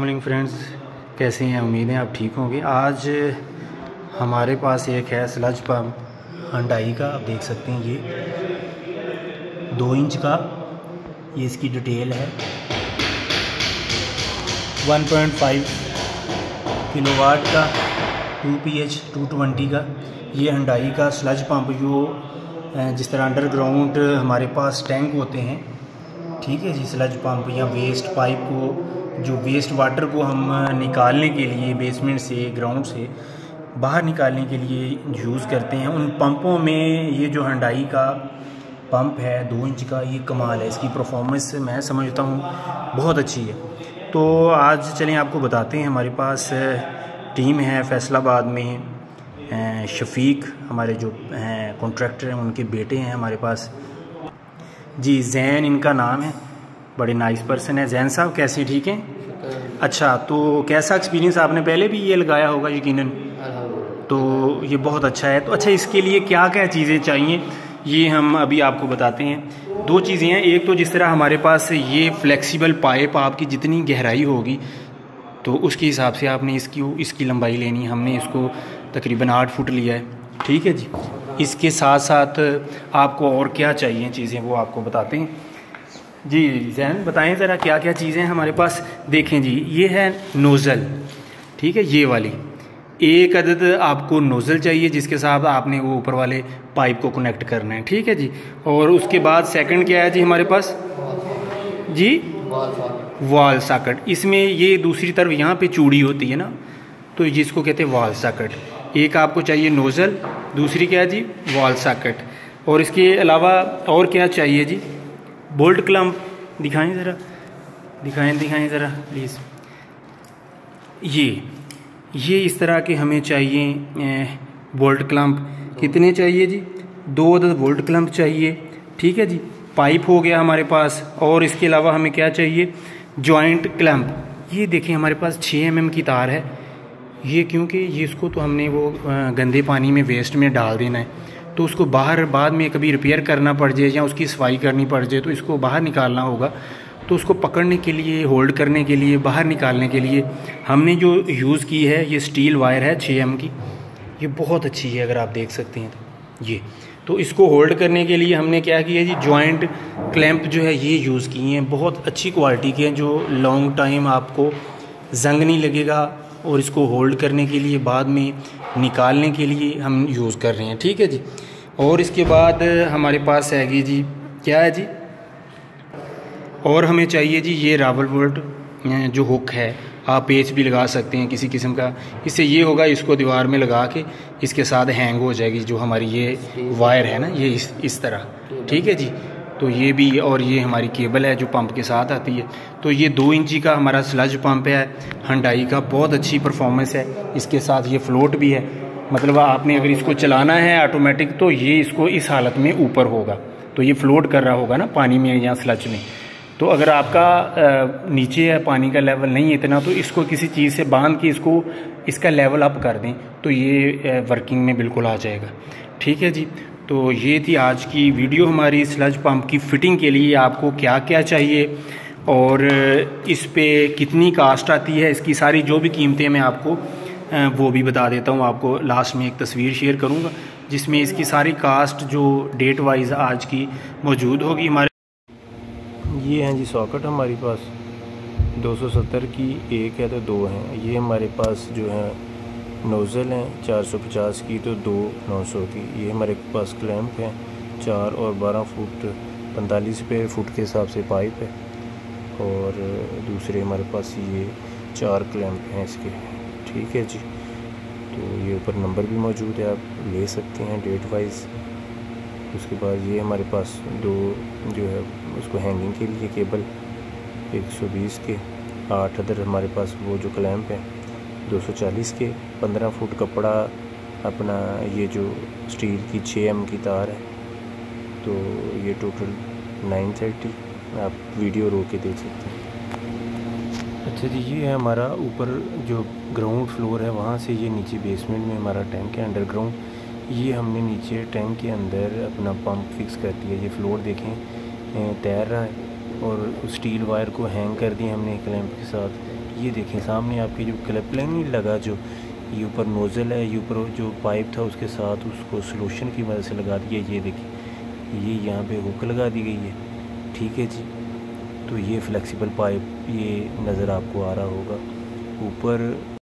Morning friends, कैसे हैं? उम्मीद है आप ठीक होंगे। आज हमारे पास एक है स्लज पम्प हुंडई का। आप देख सकते हैं, ये 2 इंच का, ये इसकी डिटेल है। 1.5 किलोवाट का 2 pH 220 का ये हुंडई का स्लज पम्प, जो जिस तरह अंडरग्राउंड हमारे पास टैंक होते हैं, ठीक है जी, स्लज पम्प या वेस्ट पाइप को, जो वेस्ट वाटर को हम निकालने के लिए बेसमेंट से, ग्राउंड से बाहर निकालने के लिए यूज़ करते हैं। उन पंपों में ये जो हुंडई का पंप है 2 इंच का, ये कमाल है। इसकी परफॉर्मेंस मैं समझता हूँ बहुत अच्छी है। तो आज चलें आपको बताते हैं। हमारे पास टीम है फैसलाबाद में, शफीक हमारे जो हैं कॉन्ट्रैक्टर हैं, उनके बेटे हैं हमारे पास जी। जैन इनका नाम है, बड़े नाइस पर्सन है। जैन साहब कैसे, ठीक हैं? अच्छा, तो कैसा एक्सपीरियंस? आपने पहले भी ये लगाया होगा यकीनन, तो ये बहुत अच्छा है। तो अच्छा, इसके लिए क्या क्या चीज़ें चाहिए ये हम अभी आपको बताते हैं। 2 चीज़ें हैं। एक तो जिस तरह हमारे पास ये फ्लेक्सिबल पाइप, आपकी जितनी गहराई होगी तो उसके हिसाब से आपने इसकी लंबाई लेनी। हमने इसको तकरीबन 8 फुट लिया है, ठीक है जी। इसके साथ साथ आपको और क्या चाहिए चीज़ें, वो आपको बताते हैं जी। जैन बताएं ज़रा क्या क्या चीज़ें हमारे पास। देखें जी, ये है नोज़ल, ठीक है, ये वाली एक अदद आपको नोज़ल चाहिए, जिसके साथ आपने वो ऊपर वाले पाइप को कनेक्ट करना है, ठीक है जी। और उसके बाद सेकंड क्या है जी हमारे पास जी? Wall socket. इसमें ये दूसरी तरफ यहाँ पे चूड़ी होती है ना, तो जिसको कहते हैं वॉल सॉकेट। एक आपको चाहिए नोज़ल, दूसरी क्या है जी? Wall socket. और इसके अलावा और क्या चाहिए जी? बोल्ट क्लम्प दिखाएं ज़रा, दिखाएं ज़रा प्लीज़। ये इस तरह के हमें चाहिए बोल्ट क्लम्प। कितने चाहिए जी? 2 अदद बोल्ट क्लम्प चाहिए, ठीक है जी। पाइप हो गया हमारे पास। और इसके अलावा हमें क्या चाहिए? Joint clamp. ये देखिए हमारे पास 6 mm की तार है ये, क्योंकि ये इसको तो हमने वो गंदे पानी में, वेस्ट में डाल देना है, तो उसको बाहर बाद में कभी रिपेयर करना पड़ जाए या उसकी सफाई करनी पड़ जाए तो इसको बाहर निकालना होगा। तो उसको पकड़ने के लिए, होल्ड करने के लिए, बाहर निकालने के लिए हमने जो यूज़ की है ये स्टील वायर है 6 mm की। ये बहुत अच्छी है, अगर आप देख सकते हैं तो ये। तो इसको होल्ड करने के लिए हमने क्या किया जी? जॉइंट क्लैंप जो है ये यूज़ किए हैं, बहुत अच्छी क्वालिटी के हैं, जो लॉन्ग टाइम आपको जंग नहीं लगेगा। और इसको होल्ड करने के लिए, बाद में निकालने के लिए हम यूज़ कर रहे हैं, ठीक है जी। और इसके बाद हमारे पास हैगी जी, क्या है जी? और हमें चाहिए जी ये रावल बोल्ट, जो हुक है, आप पेच भी लगा सकते हैं किसी किस्म का। इससे ये होगा, इसको दीवार में लगा के इसके साथ हैंग हो जाएगी जो हमारी ये वायर है ना, ये इस तरह, ठीक है जी। तो ये भी, और ये हमारी केबल है जो पंप के साथ आती है। तो ये 2 इंची का हमारा स्लज पंप है हुंडई का, बहुत अच्छी परफॉर्मेंस है। इसके साथ ये फ्लोट भी है, मतलब आपने अगर इसको चलाना है ऑटोमेटिक तो ये इसको इस हालत में ऊपर होगा, तो ये फ्लोट कर रहा होगा ना पानी में या स्लज में। तो अगर आपका नीचे है, पानी का लेवल नहीं है इतना, तो इसको किसी चीज़ से बांध के इसका लेवल अप कर दें तो ये वर्किंग में बिल्कुल आ जाएगा, ठीक है जी। तो ये थी आज की वीडियो हमारी स्लज पंप की फ़िटिंग के लिए। आपको क्या क्या चाहिए और इस पे कितनी कास्ट आती है, इसकी सारी जो भी कीमतें मैं आपको वो भी बता देता हूँ। आपको लास्ट में एक तस्वीर शेयर करूँगा जिसमें इसकी सारी कास्ट जो डेट वाइज आज की मौजूद होगी। हमारे ये हैं जी सॉकेट हमारे पास 270 की एक है तो 2 हैं। ये हमारे पास जो है नोज़ल हैं 450 की तो 2 900 की। ये हमारे पास क्लैंप हैं 4 और 12 फुट 45 पे फुट के हिसाब से पाइप है। और दूसरे हमारे पास ये 4 क्लैंप हैं इसके, ठीक है जी। तो ये ऊपर नंबर भी मौजूद है, आप ले सकते हैं डेट वाइज। उसके बाद ये हमारे पास 2 जो है उसको हैंगिंग के लिए केबल 120 के 8 अदर हमारे पास वो जो क्लैंप हैं 240 के 15 फुट कपड़ा अपना, ये जो स्टील की 6 mm की तार है, तो ये टोटल 930। आप वीडियो रोक के देख सकते हैं। अच्छा जी, ये है हमारा ऊपर जो ग्राउंड फ्लोर है, वहाँ से ये नीचे बेसमेंट में हमारा टैंक है अंडरग्राउंड। ये हमने नीचे टैंक के अंदर अपना पंप फिक्स कर दिया। ये फ्लोर देखें तैर रहा है, और स्टील वायर को हैंग कर दिया हमने क्लैंप के साथ। ये देखें सामने आपकी जो क्लैंप नहीं लगा, जो ये ऊपर नोज़ल है, ये ऊपर जो पाइप था उसके साथ उसको सॉल्यूशन की मदद से लगा दिया। ये देखिए ये यहाँ पे हुक लगा दी गई है, ठीक है जी। तो ये फ्लेक्सिबल पाइप ये नज़र आपको आ रहा होगा ऊपर।